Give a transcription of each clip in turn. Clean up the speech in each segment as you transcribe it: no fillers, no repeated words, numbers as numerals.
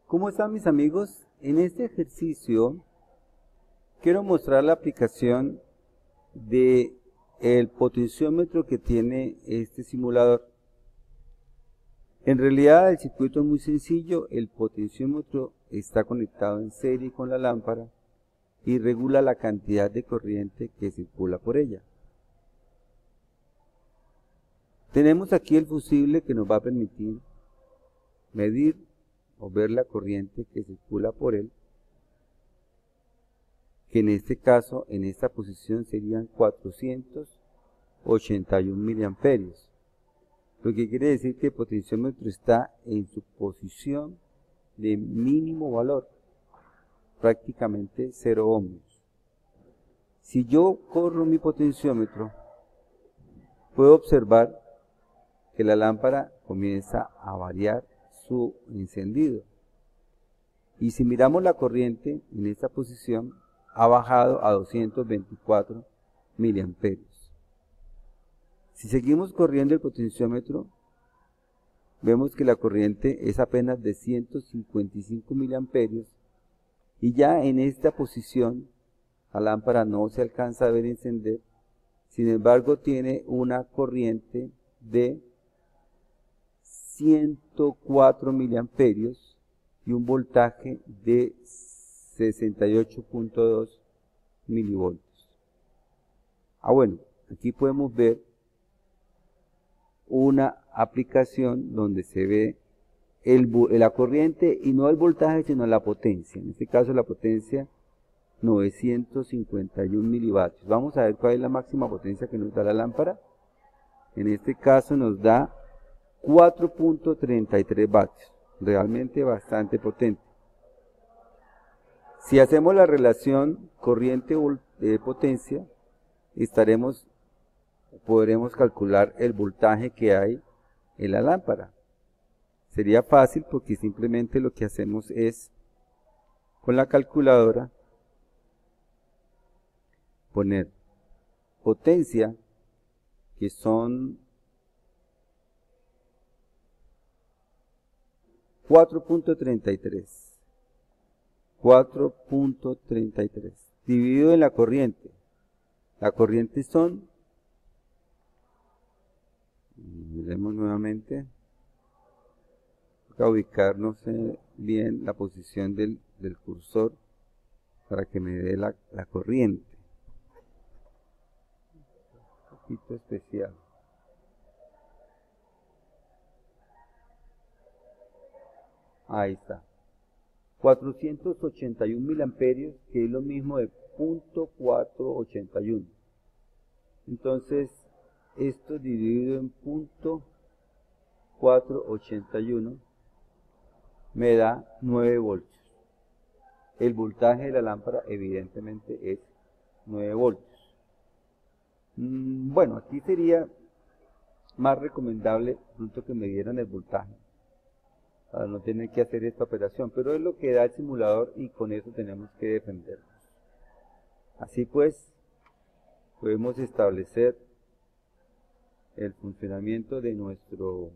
¿Cómo están mis amigos? En este ejercicio quiero mostrar la aplicación de el potenciómetro que tiene este simulador. En realidad el circuito es muy sencillo, el potenciómetro está conectado en serie con la lámpara y regula la cantidad de corriente que circula por ella. Tenemos aquí el fusible que nos va a permitir medir o ver la corriente que circula por él, que en este caso, en esta posición serían 481 miliamperios. Lo que quiere decir que el potenciómetro está en su posición de mínimo valor, prácticamente 0 ohmios. Si yo corro mi potenciómetro, puedo observar que la lámpara comienza a variar su encendido. Y si miramos la corriente en esta posición, ha bajado a 224 miliamperios. Si seguimos corriendo el potenciómetro, vemos que la corriente es apenas de 155 miliamperios y ya en esta posición la lámpara no se alcanza a ver encender, sin embargo tiene una corriente de 104 miliamperios y un voltaje de 68.2 milivoltios. Bueno, aquí podemos ver una aplicación donde se ve la corriente y no el voltaje sino la potencia. En este caso la potencia 951 milivatios. Vamos a ver cuál es la máxima potencia que nos da la lámpara. En este caso nos da 4.33 vatios, realmente bastante potente. Si hacemos la relación corriente-potencia, podremos calcular el voltaje que hay en la lámpara. Sería fácil porque simplemente lo que hacemos es, con la calculadora, poner potencia, que son 4.33 dividido en la corriente. La corriente son, miremos nuevamente, para ubicarnos bien la posición del cursor para que me dé la corriente. Un poquito especial. Ahí está. 481 miliamperios, que es lo mismo de 0.481. Entonces, esto dividido en 0.481 me da 9 voltios. El voltaje de la lámpara evidentemente es 9 voltios. Bueno, aquí sería más recomendable pronto que me dieran el voltaje, para no tener que hacer esta operación, pero es lo que da el simulador y con eso tenemos que defendernos. Así pues, podemos establecer el funcionamiento de nuestro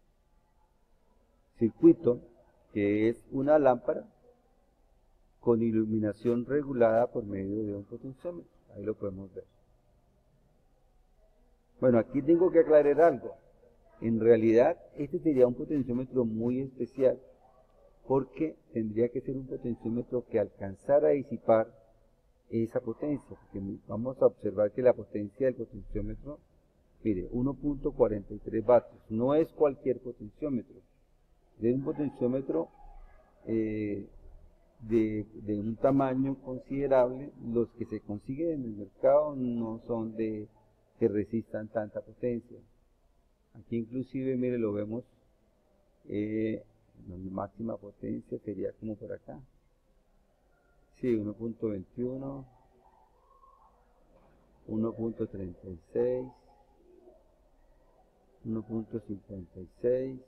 circuito, que es una lámpara con iluminación regulada por medio de un potenciómetro. Ahí lo podemos ver. Bueno, aquí tengo que aclarar algo. En realidad, este sería un potenciómetro muy especial, porque tendría que ser un potenciómetro que alcanzara a disipar esa potencia. Porque vamos a observar que la potencia del potenciómetro, mire, 1.43 vatios. No es cualquier potenciómetro. Es un potenciómetro de un tamaño considerable. Los que se consiguen en el mercado no son que resistan tanta potencia. Aquí inclusive, mire, lo vemos, la máxima potencia sería como por acá. Sí, 1.21, 1.36, 1.56,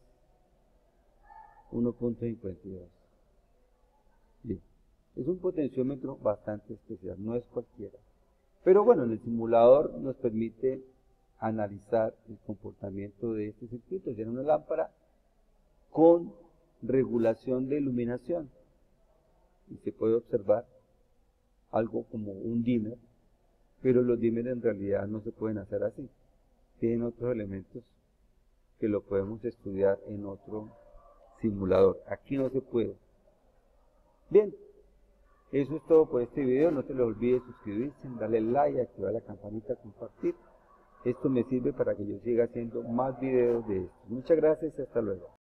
1.52. Bien, es un potenciómetro bastante especial, no es cualquiera. Pero bueno, en el simulador nos permite analizar el comportamiento de este circuito. Tiene una lámpara con regulación de iluminación. Y se puede observar algo como un dimmer, pero los dimmer en realidad no se pueden hacer así. Tienen otros elementos que lo podemos estudiar en otro simulador. Aquí no se puede. Bien, eso es todo por este video. No se les olvide suscribirse, darle like, activar la campanita, compartir. Esto me sirve para que yo siga haciendo más videos de estos. Muchas gracias y hasta luego.